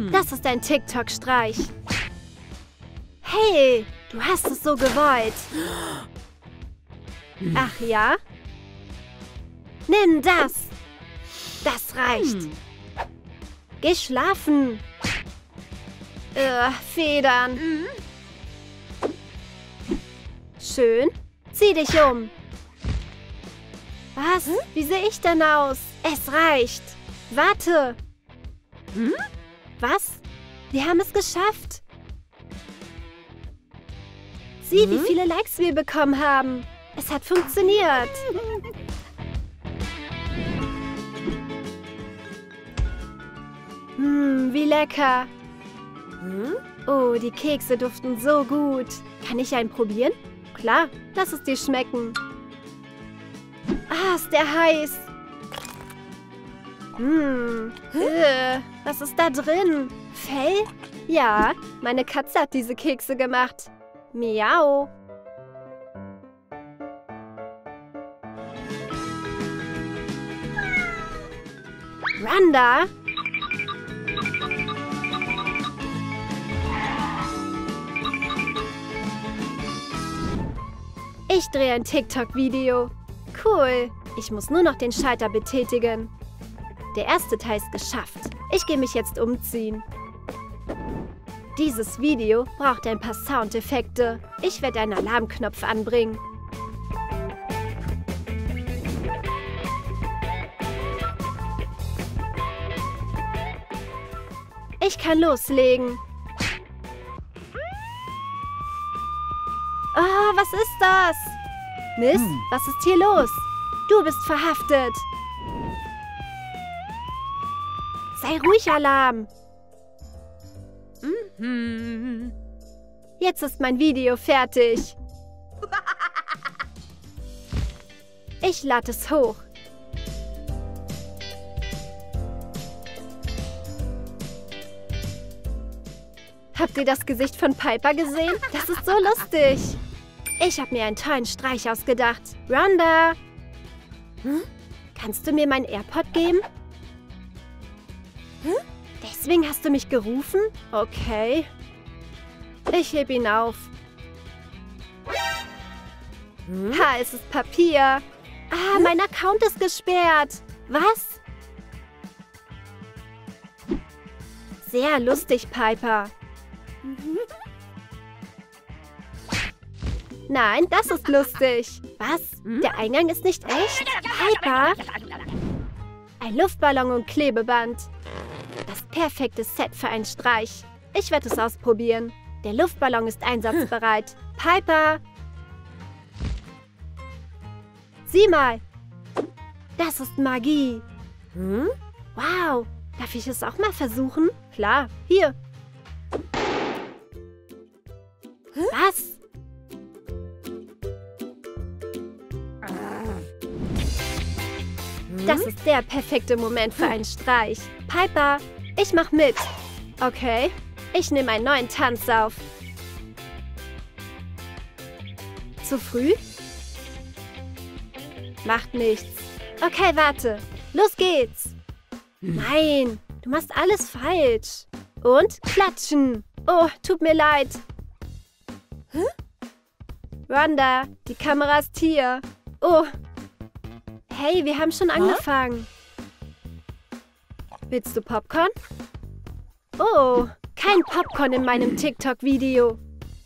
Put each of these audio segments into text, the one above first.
Das ist ein TikTok-Streich. Hey, du hast es so gewollt. Ach ja? Nimm das. Das reicht. Geh schlafen. Federn. Schön. Zieh dich um. Was? Wie sehe ich denn aus? Es reicht. Warte. Was? Wir haben es geschafft. Sieh, wie viele Likes wir bekommen haben. Es hat funktioniert. Wie lecker. Oh, die Kekse duften so gut. Kann ich einen probieren? Klar, lass es dir schmecken. Ah, ist der heiß. Was ist da drin? Fell? Ja, meine Katze hat diese Kekse gemacht. Miau. Randa? Ich drehe ein TikTok-Video. Cool. Ich muss nur noch den Schalter betätigen. Der erste Teil ist geschafft. Ich gehe mich jetzt umziehen. Dieses Video braucht ein paar Soundeffekte. Ich werde einen Alarmknopf anbringen. Ich kann loslegen. Oh, was ist das? Mist, was ist hier los? Du bist verhaftet. Sei ruhig, Alarm. Jetzt ist mein Video fertig. Ich lade es hoch. Habt ihr das Gesicht von Piper gesehen? Das ist so lustig. Ich habe mir einen tollen Streich ausgedacht. Rhonda! Kannst du mir meinen AirPod geben? Deswegen hast du mich gerufen? Okay. Ich heb ihn auf. Ha, es ist Papier. Ah, mein Account ist gesperrt. Was? Sehr lustig, Piper. Nein, das ist lustig. Was? Der Eingang ist nicht echt? Piper? Ein Luftballon und Klebeband. Das perfekte Set für einen Streich. Ich werde es ausprobieren. Der Luftballon ist einsatzbereit. Piper! Sieh mal! Das ist Magie. Wow! Darf ich es auch mal versuchen? Klar, hier. Was? Das ist der perfekte Moment für einen Streich. Piper, ich mach mit. Okay, ich nehme einen neuen Tanz auf. Zu früh? Macht nichts. Okay, warte. Los geht's. Nein, du machst alles falsch. Und klatschen. Oh, tut mir leid. Rhonda, die Kamera ist hier. Oh. Hey, wir haben schon angefangen. Willst du Popcorn? Oh, kein Popcorn in meinem TikTok-Video.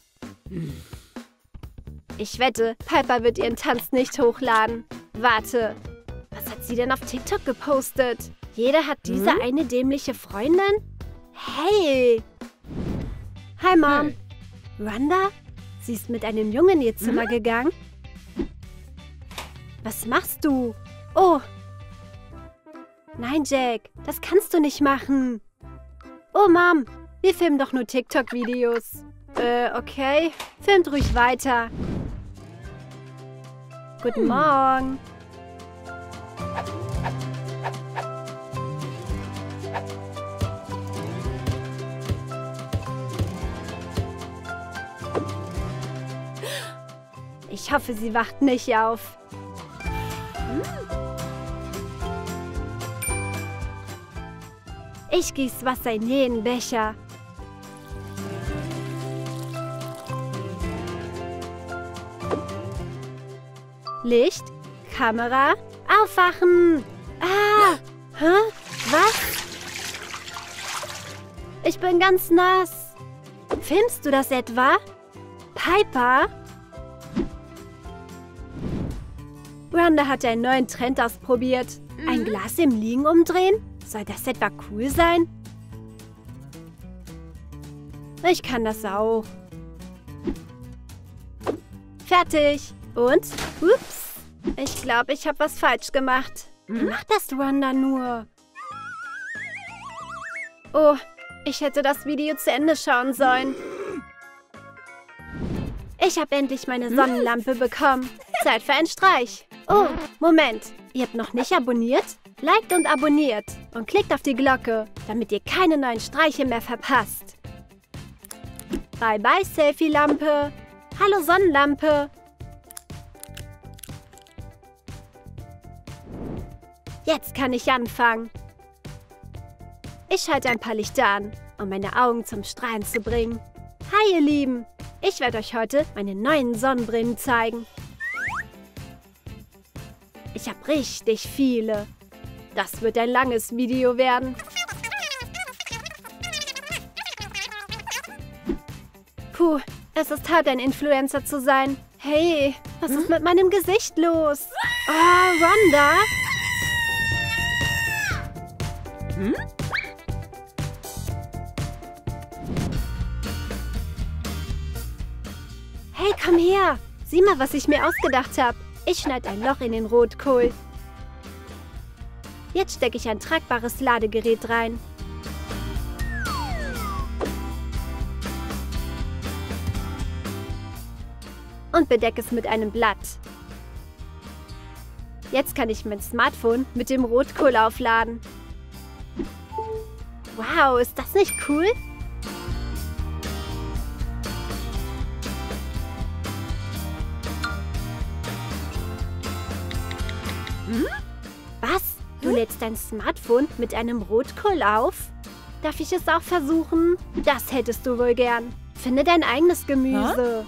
Ich wette, Piper wird ihren Tanz nicht hochladen. Warte, was hat sie denn auf TikTok gepostet? Jeder hat diese eine dämliche Freundin? Hey! Hi, Mom. Rhonda? Sie ist mit einem Jungen in ihr Zimmer gegangen? Was machst du? Oh! Nein, Jack, das kannst du nicht machen. Oh, Mom, wir filmen doch nur TikTok-Videos. Okay. Filmt ruhig weiter. Guten Morgen. Ich hoffe, sie wacht nicht auf. Ich gieße Wasser in jeden Becher. Licht, Kamera, aufwachen! Ah! Hä? Was? Ich bin ganz nass. Filmst du das etwa? Piper? Rhonda hat einen neuen Trend ausprobiert. Ein Glas im Liegen umdrehen? Soll das etwa cool sein? Ich kann das auch. Fertig. Und? Ups. Ich glaube, ich habe was falsch gemacht. Wie macht das Rhonda nur? Oh, ich hätte das Video zu Ende schauen sollen. Ich habe endlich meine Sonnenlampe bekommen. Zeit für einen Streich. Oh, Moment. Ihr habt noch nicht abonniert? Liked und abonniert. Und klickt auf die Glocke, damit ihr keine neuen Streiche mehr verpasst. Bye bye, Selfie-Lampe. Hallo, Sonnenlampe. Jetzt kann ich anfangen. Ich schalte ein paar Lichter an, um meine Augen zum Strahlen zu bringen. Hi, ihr Lieben. Ich werde euch heute meine neuen Sonnenbrillen zeigen. Ich habe richtig viele. Das wird ein langes Video werden. Puh, es ist hart, ein Influencer zu sein. Hey, was ist mit meinem Gesicht los? Oh, Rhonda? Hey, komm her. Sieh mal, was ich mir ausgedacht habe. Ich schneide ein Loch in den Rotkohl. Jetzt stecke ich ein tragbares Ladegerät rein. Und bedecke es mit einem Blatt. Jetzt kann ich mein Smartphone mit dem Rotkohl aufladen. Wow, ist das nicht cool? Was? Du lädst dein Smartphone mit einem Rotkohl auf? Darf ich es auch versuchen? Das hättest du wohl gern. Finde dein eigenes Gemüse.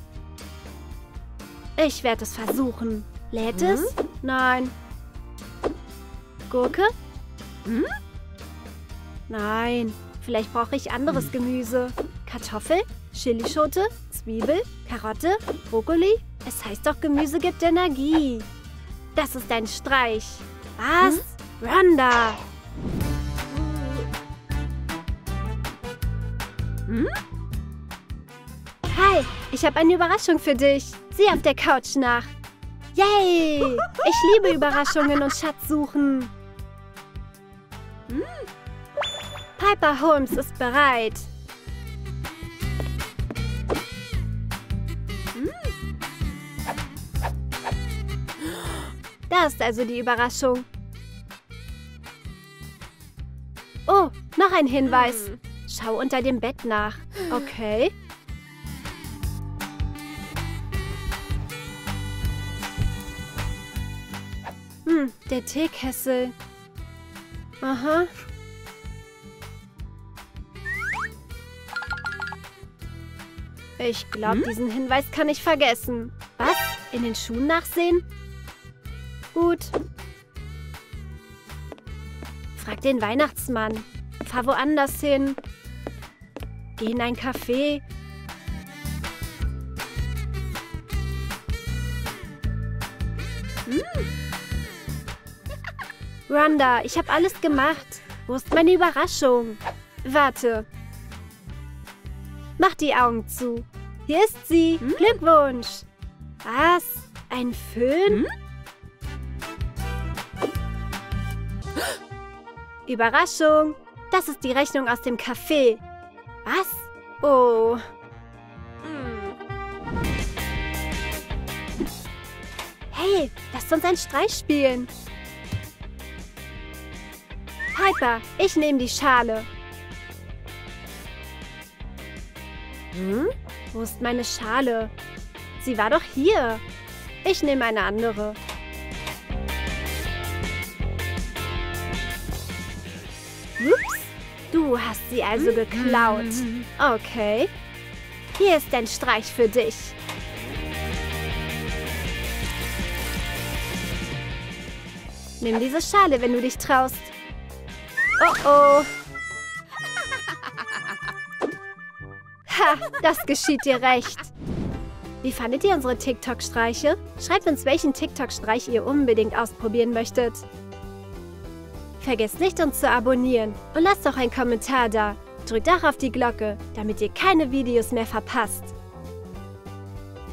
Ich werde es versuchen. Lädt es? Nein. Gurke? Nein. Vielleicht brauche ich anderes Gemüse. Kartoffel? Chilischote? Zwiebel? Karotte? Brokkoli? Es heißt doch, Gemüse gibt Energie. Das ist ein Streich. Was? Rhonda! Hi, ich habe eine Überraschung für dich. Sieh auf der Couch nach. Yay! Ich liebe Überraschungen und Schatzsuchen. Piper Holmes ist bereit. Da ist also die Überraschung. Oh, noch ein Hinweis. Schau unter dem Bett nach. Okay. Der Teekessel. Aha. Ich glaube, diesen Hinweis kann ich vergessen. Was? In den Schuhen nachsehen? Gut. Frag den Weihnachtsmann. Fahr woanders hin. Geh in ein Café. Rhonda, ich habe alles gemacht. Wo ist meine Überraschung? Warte. Mach die Augen zu. Hier ist sie. Glückwunsch. Was? Ein Föhn? Überraschung. Das ist die Rechnung aus dem Café. Was? Oh. Hey, lasst uns einen Streich spielen. Piper, ich nehme die Schale. Wo ist meine Schale? Sie war doch hier. Ich nehme eine andere. Ups, Du hast sie also geklaut. Okay. Hier ist ein Streich für dich. Nimm diese Schale, wenn du dich traust. Oh oh. Ha, das geschieht dir recht. Wie fandet ihr unsere TikTok-Streiche? Schreibt uns, welchen TikTok-Streich ihr unbedingt ausprobieren möchtet. Vergesst nicht, uns zu abonnieren und lasst doch einen Kommentar da. Drückt auch auf die Glocke, damit ihr keine Videos mehr verpasst.